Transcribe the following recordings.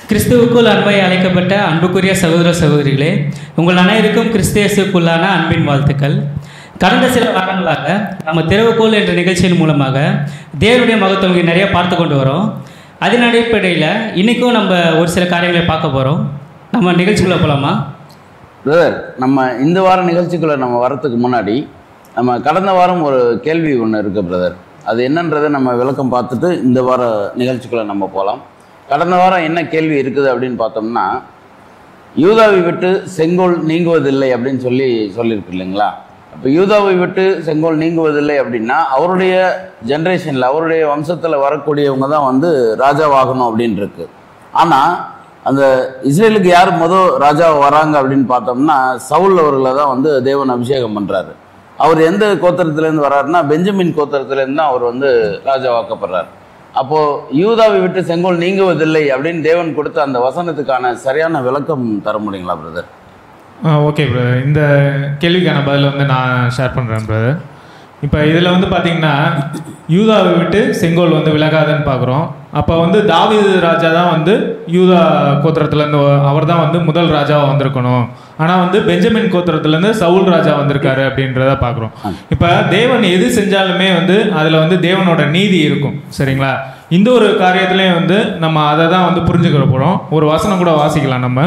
கிறிஸ்துவுக்குள் அன்பை அழைக்கப்பட்ட அன்புக்குரிய சகோதர சகோதரிகளே, உங்கள் அனைவருக்கும் கிறிஸ்தியஸுக்குள்ளான அன்பின் வாழ்த்துக்கள். கடந்த சில வாரங்களாக நம்ம திறவுகோல் என்ற நிகழ்ச்சியின் மூலமாக தேவனுடைய மகத்துவங்களை நிறைய பார்த்து கொண்டு வரோம். அதன் அடிப்படையில் இன்றைக்கும் நம்ம ஒரு சில காரியங்களை பார்க்க போகிறோம். நம்ம நிகழ்ச்சிக்குள்ளே போகலாமா? பிரதர், நம்ம இந்த வார நிகழ்ச்சிக்குள்ளே நம்ம வரத்துக்கு முன்னாடி நம்ம கடந்த வாரம் ஒரு கேள்வி ஒன்று இருக்குது பிரதர். அது என்னன்றதை நம்ம விளக்கம் பார்த்துட்டு இந்த வார நிகழ்ச்சிக்குள்ளே நம்ம போகலாம். கடந்த வாரம் என்ன கேள்வி இருக்குது அப்படின்னு பார்த்தோம்னா, யூதாவை விட்டு செங்கோல் நீங்குவதில்லை அப்படின்னு சொல்லியிருக்கு இல்லைங்களா? அப்போ யூதாவை விட்டு செங்கோல் நீங்குவதில்லை அப்படின்னா அவருடைய ஜென்ரேஷனில், அவருடைய வம்சத்தில் வரக்கூடியவங்க தான் வந்து ராஜாவாகணும் அப்படின்னு இருக்கு. ஆனால் அந்த இஸ்ரேலுக்கு யார் ராஜா வராங்க அப்படின்னு பார்த்தோம்னா, சவுல் அவர்களை தான் வந்து தேவன் அபிஷேகம் பண்ணுறாரு. அவர் எந்த கோத்திரத்துலேருந்து வர்றாருன்னா, பெஞ்சமின் கோத்திரத்துலேருந்து தான் அவர் வந்து ராஜாவாக்கப்படுறார். அப்போது யூதாவை விட்டு செங்கோல் நீங்குவதில்லை அப்படின்னு தேவன் கொடுத்த அந்த வசனத்துக்கான சரியான விளக்கம் தர முடியுங்களா பிரதர்? ஓகே பிரதர், இந்த கேள்விக்கான பதில் வந்து நான் ஷேர் பண்ணுறேன் பிரதர். இப்போ இதில் வந்து பார்த்திங்கன்னா, யூதாவை விட்டு செங்கோல் வந்து விலகாதுன்னு பார்க்குறோம். அப்போ வந்து தாவீது ராஜா தான் வந்து யூதா கோத்திரத்துலேருந்து அவர் தான் வந்து முதல் ராஜாவாக வந்திருக்கணும். ஆனால் வந்து பெஞ்சமின் கோத்திரத்துலேருந்து சவுல் ராஜா வந்திருக்காரு அப்படின்றத பார்க்குறோம். இப்போ தேவன் எது செஞ்சாலுமே வந்து அதில் வந்து தேவனோட நீதி இருக்கும். சரிங்களா? இந்த ஒரு காரியத்துலேயும் வந்து நம்ம அதை தான் வந்து புரிஞ்சுக்கிற போகிறோம். ஒரு வசனம் கூட வாசிக்கலாம். நம்ம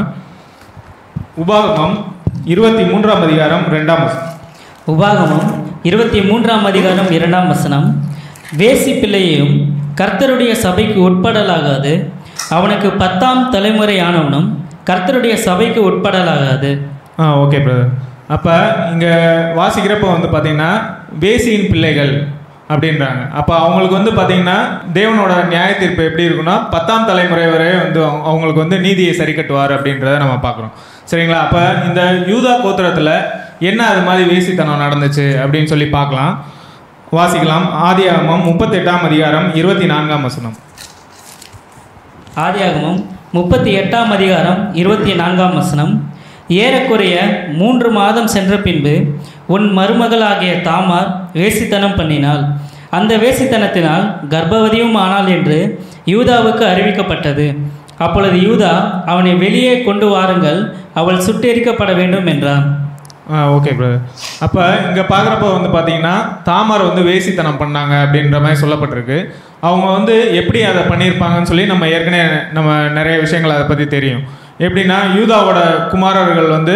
உபாகமம் 23ஆம் அதிகாரம் 2ஆம் வசனம். உபாகமம் 23ஆம் அதிகாரம் 2ஆம் வசனம். வேசி பிள்ளையையும் கர்த்தருடைய சபைக்கு உட்படலாகாது, அவனுக்கு 10ஆம் தலைமுறை ஆனவனும் கர்த்தருடைய சபைக்கு உட்படலாகாது. Okay brother. அப்போ இங்கே வாசிக்கிறப்ப வந்து பார்த்திங்கன்னா வேசியின் பிள்ளைகள் அப்படின்றாங்க. அப்போ அவங்களுக்கு வந்து பார்த்திங்கன்னா தேவனோட நியாய தீர்ப்பு எப்படி இருக்குன்னா, 10ஆம் தலைமுறை வரை வந்து அவங்களுக்கு வந்து நீதியை சரி கட்டுவார் அப்படின்றத நம்ம பார்க்குறோம். சரிங்களா? அப்போ இந்த யூதா கோத்திரத்தில் என்ன அது மாதிரி வேசித்தனம் நடந்துச்சு அப்படின்னு சொல்லி பார்க்கலாம். வாசிக்கலாம். ஆதியாகமம் 38ஆம் அதிகாரம் 24ஆம் வசனம். ஆதியாகமம் 38ஆம் அதிகாரம் 24ஆம் வசனம். ஏறக்குறைய 3 மாதம் சென்ற பின்பு உன் மருமகளாகிய தாமார் வேசித்தனம் பண்ணினாள். அந்த வேசித்தனத்தினால் கர்ப்பவதியும் ஆனாள் என்று யூதாவுக்கு அறிவிக்கப்பட்டது. அப்பொழுது யூதா, அவனை வெளியே கொண்டு வாருங்கள், அவள் சுட்டெரிக்கப்பட வேண்டும் என்றான். Okay brother. அப்போ இங்கே பார்க்குறப்ப வந்து பார்த்தீங்கன்னா தாமார் வந்து வேசித்தனம் பண்ணாங்க அப்படின்ற மாதிரி சொல்லப்பட்டிருக்கு. அவங்க வந்து எப்படி அதை பண்ணியிருப்பாங்கன்னு சொல்லி நம்ம ஏற்கனவே நம்ம நிறைய விஷயங்கள் அதை பற்றி தெரியும். எப்படின்னா, யூதாவோட குமாரர்கள் வந்து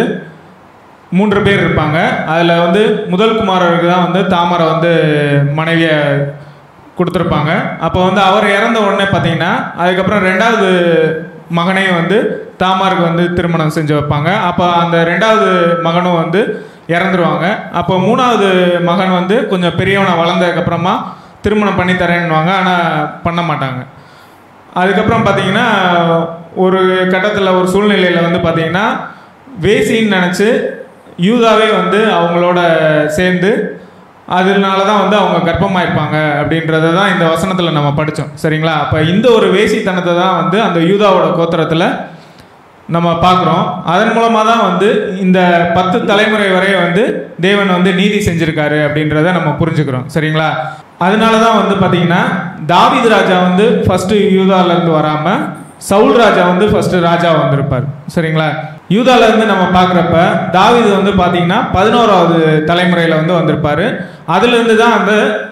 3 பேர் இருப்பாங்க. அதில் வந்து முதல் குமாரருக்கு தான் வந்து தாமாரை வந்து மனைவியை கொடுத்துருப்பாங்க. அப்போ வந்து அவர் இறந்த உடனே பார்த்தீங்கன்னா அதுக்கப்புறம் 2வது மகனையும் வந்து தாமாருக்கு வந்து திருமணம் செஞ்சு வைப்பாங்க. அப்போ அந்த 2வது மகனும் வந்து இறந்துருவாங்க. அப்போ 3வது மகன் வந்து கொஞ்சம் பெரியவனை வளர்ந்ததுக்கப்புறமா திருமணம் பண்ணி தரேன்னுவாங்க. ஆனால் பண்ண மாட்டாங்க. அதுக்கப்புறம் பார்த்தீங்கன்னா ஒரு கட்டத்தில், ஒரு சூழ்நிலையில் வந்து பார்த்தீங்கன்னா வேசின்னு நினச்சி யூதாவே வந்து அவங்களோட சேர்ந்து அதனால தான் வந்து அவங்க கர்ப்பமாக இருப்பாங்க அப்படின்றத தான் இந்த வசனத்தில் நம்ம படித்தோம். சரிங்களா? அப்போ இந்த ஒரு வேசித்தனத்தை தான் வந்து அந்த யூதாவோட கோத்திரத்தில் நம்ம பார்க்குறோம். அதன் மூலமாக தான் வந்து இந்த 10 தலைமுறை வரை வந்து தேவன் வந்து நீதி செஞ்சுருக்காரு அப்படின்றத நம்ம புரிஞ்சுக்கிறோம். சரிங்களா? அதனால தான் வந்து பார்த்திங்கன்னா தாவீது ராஜா வந்து ஃபஸ்ட்டு யூதாவிலேருந்து வராமல் சவுல் ராஜா வந்து ஃபஸ்ட்டு ராஜாவாக வந்திருப்பார். சரிங்களா? யூதாவிலேருந்து நம்ம பார்க்குறப்ப தாவீது வந்து பார்த்திங்கன்னா 11வது தலைமுறையில் வந்து வந்திருப்பார். அதுலேருந்து தான் அந்த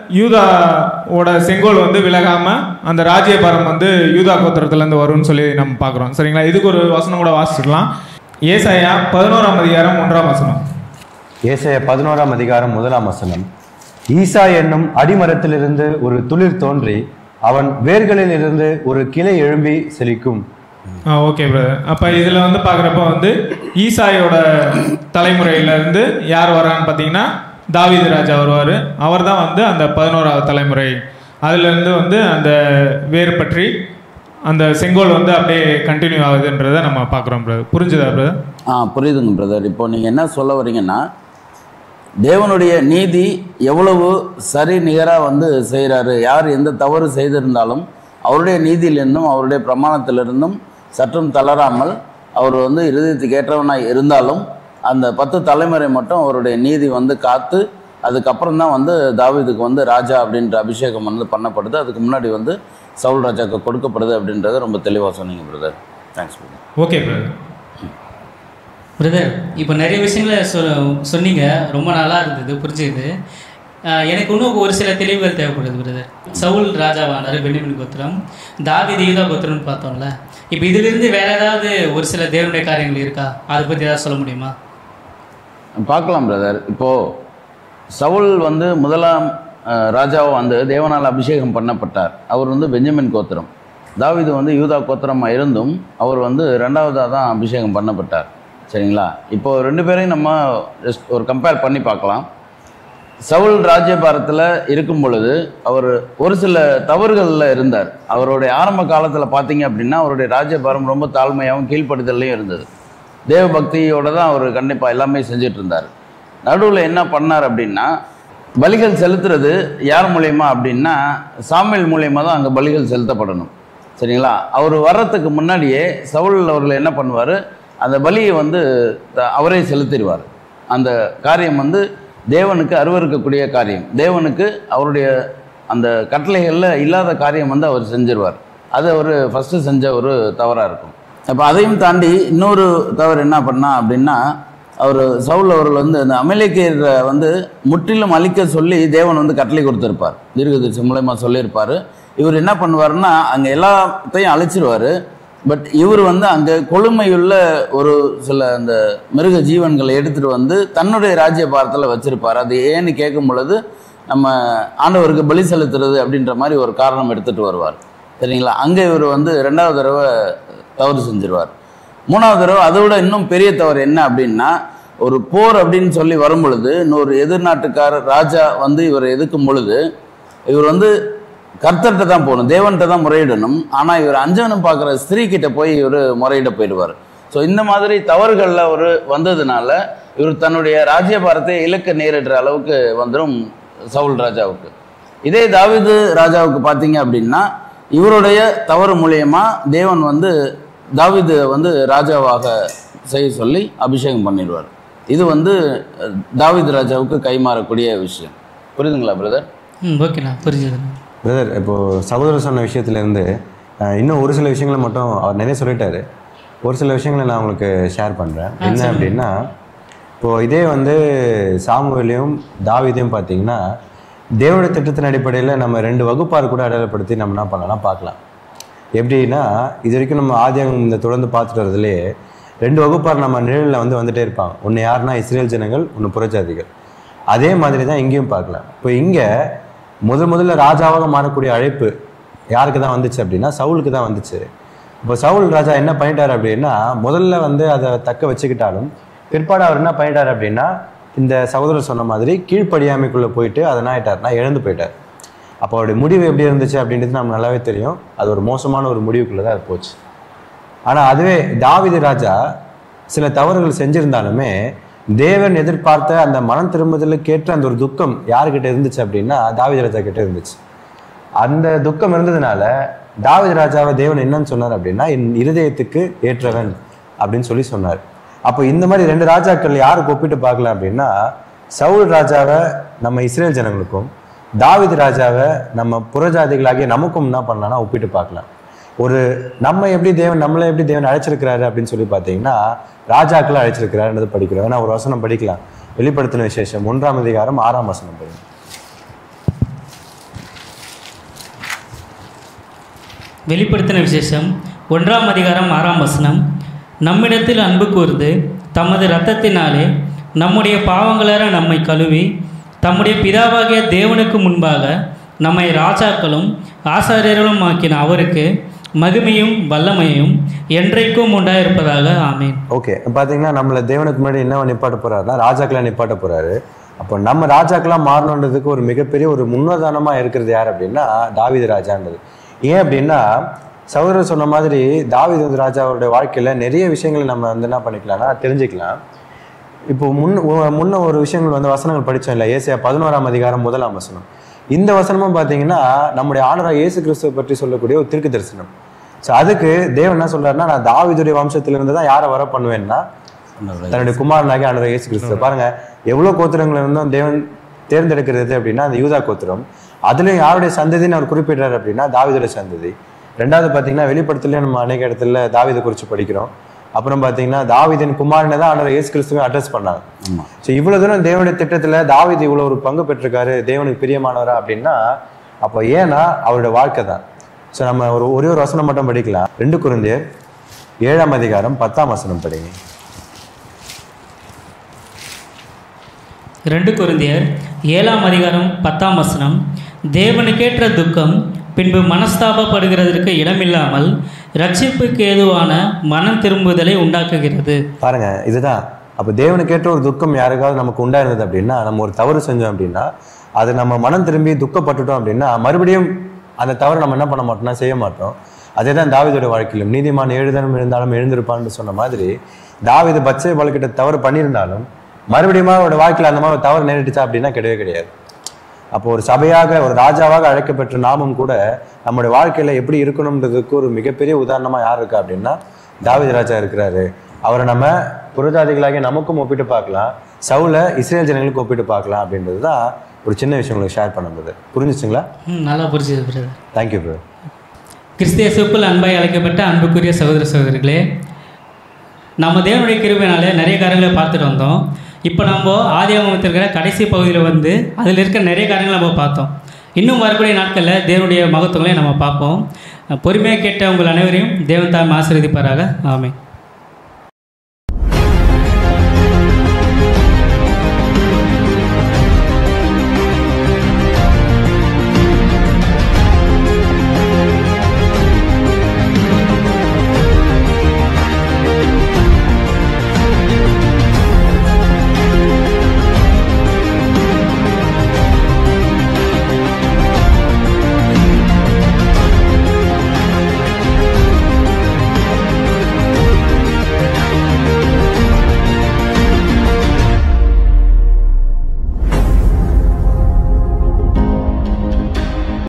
யூதாவோட செங்கோல் வந்து விலகாமல் அந்த ராஜ்யபாரம் வந்து யூதா கோத்திரத்துலேருந்து வரும்னு சொல்லி நம்ம பார்க்குறோம். சரிங்களா? இதுக்கு ஒரு வசனம் கூட வாசிச்சுக்கலாம். ஏசாயா 11ஆம் அதிகாரம் 1ஆம் வசனம். ஏசாயா 11ஆம் அதிகாரம் 1ஆம் வசனம். ஈசா என்னும் அடிமரத்திலிருந்து ஒரு துளிர் தோன்றி அவன் வேர்களில் இருந்து ஒரு கிளை எழும்பி செழிக்கும். Okay brother. அப்போ இதில் வந்து பார்க்குறப்ப வந்து ஈசாயோட தலைமுறையிலேருந்து யார் வரான்னு பார்த்தீங்கன்னா தாவீது ராஜா வருவார். அவர் தான் வந்து அந்த 11வது தலைமுறை. அதுலேருந்து வந்து அந்த வேர் பற்றி அந்த செங்கோல் வந்து அப்படியே கண்டினியூ ஆகுதுன்றதை நம்ம பார்க்குறோம் பிரதர். புரிஞ்சுதா பிரதர்? புரியுதுங்க பிரதர். இப்போ நீங்கள் என்ன சொல்ல வரீங்கன்னா, தேவனுடைய நீதி எவ்வளவு சரி நிகராக வந்து செய்கிறாரு. யார் எந்த தவறு செய்திருந்தாலும் அவருடைய நீதியிலிருந்தும் அவருடைய பிரமாணத்திலிருந்தும் சற்றும் தளராமல் அவர் வந்து இருதயத்துக்கு ஏற்றவனாக இருந்தாலும் அந்த 10 தலைமுறை மட்டும் அவருடைய நீதி வந்து காத்து அதுக்கப்புறம் தான் வந்து தாவீதுக்கு வந்து ராஜா அப்படின்ற அபிஷேகம் வந்து பண்ணப்படுது. அதுக்கு முன்னாடி வந்து சவுல் ராஜாவுக்கு கொடுக்கப்படுது அப்படின்றத ரொம்ப தெளிவாக சொன்னீங்க brother. Thanks. Okay brother. Brother, இப்போ நிறைய விஷயங்களை சொன்னீங்க, ரொம்ப நல்லா இருந்தது, புரிஞ்சுது. எனக்கு இன்னும் ஒரு சில தெளிவுகள் தேவைப்படுது பிரதர். சவுல் ராஜாவானார், பென்யமீன் கோத்திரம், தாவீது யூதா கோத்திரம்னு பார்த்தோம்ல. இப்போ இதிலிருந்து வேற ஏதாவது ஒரு சில தேவனுடைய காரியங்கள் இருக்கா? அதை பற்றி ஏதாவது சொல்ல முடியுமா? பார்க்கலாம் பிரதர். இப்போது சவுல் வந்து முதலாம் ராஜாவை வந்து தேவனால் அபிஷேகம் பண்ணப்பட்டார். அவர் வந்து பென்யமீன் கோத்திரம். தாவீது வந்து யூதா கோத்திரமாக இருந்தும் அவர் வந்து ரெண்டாவதாக தான் அபிஷேகம் பண்ணப்பட்டார். சரிங்களா? இப்போது ரெண்டு பேரையும் நம்ம ஜஸ்ட் ஒரு கம்பேர் பண்ணி பார்க்கலாம். சவுல் ராஜ்யபாரத்தில் இருக்கும் பொழுது அவர் ஒரு சில தவறுகளில் இருந்தார். அவருடைய ஆரம்ப காலத்தில் பார்த்தீங்க அப்படின்னா அவருடைய ராஜ்யபாரம் ரொம்ப தாழ்மையாகவும் கீழ்ப்படுதலையும் இருந்தது. தேவ பக்தியோடு தான் அவர் கண்டிப்பாக எல்லாமே செஞ்சுட்டு இருந்தார். நடுவில் என்ன பண்ணார் அப்படின்னா, பலிகள் செலுத்துறது யார் மூலயமா அப்படின்னா சாமுவேல் மூலயமா தான் அங்கே பலிகள் செலுத்தப்படணும். சரிங்களா? அவர் வர்றதுக்கு முன்னாடியே சவுல் அவர்கள் என்ன பண்ணுவார், அந்த பலியை வந்து அவரே செலுத்திடுவார். அந்த காரியம் வந்து தேவனுக்கு அருவருக்கக்கூடிய காரியம், தேவனுக்கு அவருடைய அந்த கட்டளைகளில் இல்லாத காரியம் வந்து அவர் செஞ்சிருவார். அது அவர் ஃபஸ்ட்டு செஞ்ச ஒரு தவறாக இருக்கும். அப்போ அதையும் தாண்டி இன்னொரு தவறு என்ன பண்ணா அப்படின்னா, அவர் சவுல் அவர்கள் வந்து அந்த அமலேக்கியரை வந்து முற்றிலும் அழிக்க சொல்லி தேவன் வந்து கட்டளை கொடுத்துருப்பார், தீர்க்கதரிசி மூலமா சொல்லியிருப்பார். இவர் என்ன பண்ணுவார்னா அங்கே எல்லாத்தையும் அழிச்சிருவார். பட் இவர் வந்து அங்கே கொழுமையுள்ள ஒரு சில அந்த மிருக ஜீவன்களை எடுத்துகிட்டு வந்து தன்னுடைய ராஜ்ய பாரத்தில் வச்சுருப்பார். அது ஏன்னு கேட்கும் பொழுது நம்ம ஆண்டவருக்கு பலி செலுத்துறது அப்படின்ற மாதிரி ஒரு காரணம் எடுத்துகிட்டு வருவார். சரிங்களா? அங்கே இவர் வந்து ரெண்டாவது தடவை தவறு செஞ்சிருவார். மூணாவது தடவை அதை விட இன்னும் பெரிய தவறு என்ன அப்படின்னா, ஒரு போர் அப்படின்னு சொல்லி வரும் பொழுது இன்னொரு எதிர்நாட்டுக்காரர் ராஜா வந்து இவரை எதிர்க்கும் பொழுது இவர் வந்து கர்த்தர்கிட்ட தான் போகணும், தேவன்கிட்ட தான் முறையிடணும். ஆனால் இவர் அஞ்சனம் பார்க்குற ஸ்திரீ கிட்ட போய் இவர் முறையிட போயிடுவார். ஸோ இந்த மாதிரி தவறுகளில் அவர் வந்ததுனால இவர் தன்னுடைய ராஜ்யபாரத்தை இழக்க நேரிடுற அளவுக்கு வந்துடும் சவுல் ராஜாவுக்கு. இதே தாவீது ராஜாவுக்கு பார்த்தீங்க அப்படின்னா இவருடைய தவறு மூலியமா தேவன் வந்து தாவீது வந்து ராஜாவாக செய்ய சொல்லி அபிஷேகம் பண்ணிடுவார். இது வந்து தாவீது ராஜாவுக்கு கைமாறக்கூடிய விஷயம். புரியுதுங்களா பிரதர்? ஓகேண்ணா, புரிஞ்சுது பிரதர். இப்போது சகோதரர் சொன்ன விஷயத்துலேருந்து இன்னும் ஒரு சில விஷயங்களை மட்டும் அவர் நிறைய சொல்லிட்டாரு. ஒரு சில விஷயங்களை நான் உங்களுக்கு ஷேர் பண்ணுறேன். என்ன அப்படின்னா, இப்போது இதே வந்து சாமுவேலையும் தாவீதையும் பார்த்தீங்கன்னா தேவனுடைய திட்டத்தின் அடிப்படையில் நம்ம 2 வகுப்பார் கூட அடையாளப்படுத்தி நம்ம என்ன பண்ணலாம் பார்க்கலாம். எப்படின்னா, இது வரைக்கும் நம்ம ஆதியாகமம் இந்த தொடர்ந்து பார்த்துட்டு வரதுலேயே 2 வகுப்பார் நம்ம நிழலில் வந்துட்டே இருப்பாங்க. ஒன்று யாருன்னா இஸ்ரேல் ஜனங்கள், ஒன்று புறஜாதிகள். அதே மாதிரி தான் இங்கேயும் பார்க்கலாம். இப்போ இங்கே முதல்ல ராஜாவாக மாறக்கூடிய அழைப்பு யாருக்கு தான் வந்துச்சு அப்படின்னா சவுலுக்கு தான் வந்துச்சு. இப்போ சவுல் ராஜா என்ன பண்ணிட்டார் அப்படின்னா, முதல்ல வந்து அதை தக்க வச்சுக்கிட்டாலும் பிற்பாடு அவர் என்ன பண்ணிட்டார் அப்படின்னா, இந்த சகோதரர் சொன்ன மாதிரி கீழ்ப்படியாமைக்குள்ளே போயிட்டு அதை என்ன ஆகிட்டார்னா இழந்து போயிட்டார். அப்போ அவருடைய முடிவு எப்படி இருந்துச்சு அப்படின்றது நமக்கு நல்லாவே தெரியும். அது ஒரு மோசமான ஒரு முடிவுக்குள்ளே தான் அது போச்சு. ஆனால் அதுவே தாவீது ராஜா சில தவறுகள் செஞ்சிருந்தாலுமே தேவன் எதிர்பார்த்த அந்த மனம் திரும்புதலுக்கு ஏற்ற அந்த ஒரு துக்கம் யாருக்கிட்ட இருந்துச்சு அப்படின்னா தாவீது ராஜா கிட்ட இருந்துச்சு. அந்த துக்கம் இருந்ததுனால தாவீது ராஜாவை தேவன் என்னன்னு சொன்னார் அப்படின்னா, என் இருதயத்துக்கு ஏற்றவன் அப்படின்னு சொல்லி சொன்னார். அப்போ இந்த மாதிரி 2 ராஜாக்கள் யாருக்கு ஒப்பிட்டு பார்க்கலாம் அப்படின்னா, சவுல் ராஜாவை நம்ம இஸ்ரேல் ஜனங்களுக்கும் தாவீது ராஜாவை நம்ம புறஜாதிகளாகிய நமக்கும் என்ன பண்ணலாம்னா ஒப்பிட்டு பார்க்கலாம். ஒரு நம்மளை எப்படி தேவன் அழைச்சிருக்கிறாரு அப்படின்னு சொல்லி பார்த்தீங்கன்னா ராஜாக்களை அழைச்சிருக்கிறாருன்றது படிக்கிறோம். ஏன்னா ஒரு வசனம் படிக்கலாம். வெளிப்படுத்தின விசேஷம் 1ஆம் அதிகாரம் 6ஆம் வசனம் படிக்கும். வெளிப்படுத்தின விசேஷம் 1ஆம் அதிகாரம் 6ஆம் வசனம். நம்மிடத்தில் அன்பு கூர்ந்து தமது இரத்தத்தினாலே நம்முடைய பாவங்களற நம்மை கழுவி தம்முடைய பிதாவாகிய தேவனுக்கு முன்பாக நம்மை ராஜாக்களும் ஆசாரியர்களும் ஆக்கின அவருக்கு மகிமையும் வல்லமையும் என்றைக்கும் உண்டாயிருப்பதாக. ஆமீன். ஓகே, பார்த்தீங்கன்னா நம்மளை தேவனுக்கு முன்னாடி என்ன நிப்பாட்ட போறாருன்னா ராஜாக்களா நிப்பாட்ட போறாரு. அப்போ நம்ம ராஜாக்களா மாறணுன்றதுக்கு ஒரு மிகப்பெரிய ஒரு முன்னுதாரணமா இருக்கிறது யார் அப்படின்னா தாவீது ராஜான்றது. ஏன் அப்படின்னா சகோதரர் சொன்ன மாதிரி தாவீது ராஜாவோட வாழ்க்கையில நிறைய விஷயங்களை நம்ம வந்து என்ன பண்ணிக்கலாம்னா தெரிஞ்சுக்கலாம். இப்போ முன்ன ஒரு விஷயங்கள் வந்து வசனங்கள் படித்தோம் இல்லை, ஏசாயா 11ஆம் அதிகாரம் 1ஆம் வசனம். இந்த வசனமும் பார்த்தீங்கன்னா நம்முடைய ஆண்டவராகிய இயேசு கிறிஸ்துவை பற்றி சொல்லக்கூடிய ஒரு தீர்க்க தரிசனம். ஸோ அதுக்கு தேவன் என்ன சொல்றாருன்னா, நான் தாவீதுடைய வம்சத்திலிருந்து தான் யாரை வர பண்ணுவேன்னா தன்னுடைய குமாரனாகிய ஆண்டவராகிய இயேசு கிறிஸ்து. பாருங்க எவ்வளோ கோத்திரங்கள் இருந்தும் தேவன் தேர்ந்தெடுக்கிறது அப்படின்னா அந்த யூதா கோத்திரம். அதுலேயும் யாருடைய சந்ததின்னு அவர் குறிப்பிடுறாரு அப்படின்னா தாவீதுடைய சந்ததி. ரெண்டாவது பார்த்தீங்கன்னா வெளிப்படுத்தலையும் நம்ம அநேக இடத்துல தாவீதை குறித்து படிக்கிறோம். அப்புறம் பார்த்தீங்கன்னா தாவீதின் குமாரனை தான் ஆண்டவர் இயேசு கிறிஸ்துவை அட்ரஸ் பண்ணாங்க. ஸோ இவ்வளோ தூரம் தேவனுடைய திட்டத்தில் தாவீது இவ்வளோ ஒரு பங்கு பெற்றிருக்காரு, தேவனுக்கு பிரியமானவரா அப்படின்னா அப்போ ஏன்னா அவருடைய வாழ்க்கை தான். ஸோ நம்ம ஒரே ஒரு வசனம் மட்டும் படிக்கலாம். 2 கொரிந்தியர் 7ஆம் அதிகாரம் 10ஆம் வசனம் படிங்க. 2 கொரிந்தியர் 7ஆம் அதிகாரம் 10ஆம் வசனம். தேவனுக்கேற்ற துக்கம் பின்பு மனஸ்தாபப்படுகிறதற்கு இடமில்லாமல் ரட்சிப்புக்கு ஏதுவான மனம் திரும்புதலை உண்டாக்குகிறது. பாருங்க, இதுதான். அப்போ தேவனுக்கேற்ற ஒரு துக்கம் யாருக்காவது நமக்கு உண்டாயிருந்தது அப்படின்னா, நம்ம ஒரு தவறு செஞ்சோம் அப்படின்னா, அது நம்ம மனம் திரும்பி துக்கப்பட்டுட்டோம் அப்படின்னா மறுபடியும் அந்த தவறு நம்ம என்ன பண்ண மாட்டோம்னா செய்ய மாட்டோம். அதே தான் தாவீதுடைய வாழ்க்கையிலும். நீதிமான் 7 தினம் இருந்தாலும் எழுந்திருப்பான்னு சொன்ன மாதிரி தாவீது பச்சை வாழ்க்கிட்ட தவறு பண்ணியிருந்தாலும் மறுபடியும் அவரோட வாழ்க்கையில் அந்த மாதிரி தவறு நேரிட்டுச்சா அப்படின்னா கிடையவே கிடையாது. அப்போ ஒரு சபையாக ஒரு ராஜாவாக அழைக்கப்பட்ட நாமும் கூட நம்முடைய வாழ்க்கையில எப்படி இருக்கணும்ன்றதுக்கு ஒரு மிகப்பெரிய உதாரணமா யார் இருக்கா அப்படின்னா தாவீது ராஜா இருக்கிறாரு. அவரை நம்ம புறஜாதிகளாகிய நமக்கும் ஒப்பிட்டு பார்க்கலாம், சவுல இஸ்ரேல் ஜனங்களுக்கு ஒப்பிட்டு பார்க்கலாம் அப்படின்றது தான் ஒரு சின்ன விஷயம் உங்களுக்கு ஷேர் பண்ணுறது. புரிஞ்சுச்சுங்களா? நல்லா புரிஞ்சுது பிரதர். Thank you brother. கிறிஸ்திய சிவப்பில் அன்பாய் அழைக்கப்பட்ட அன்புக்குரிய சகோதர சகோதரிகளே, நம்ம தேவனுடைய கிருபையினால நிறைய காரியங்களை பார்த்துட்டு வந்தோம். இப்போ நம்ம ஆதியாகமத்தில் இருக்கிற கடைசி பகுதியில் வந்து அதில் இருக்கிற நிறைய காரியங்களை நம்ம பார்த்தோம். இன்னும் வரக்கூடிய நாட்களில் தேவனுடைய மகத்துவங்களை நம்ம பார்ப்போம். பொறுமையாக கேட்ட உங்கள் அனைவரையும் தேவன் தாம் ஆசீர்வதிப்பாராக. ஆமென்.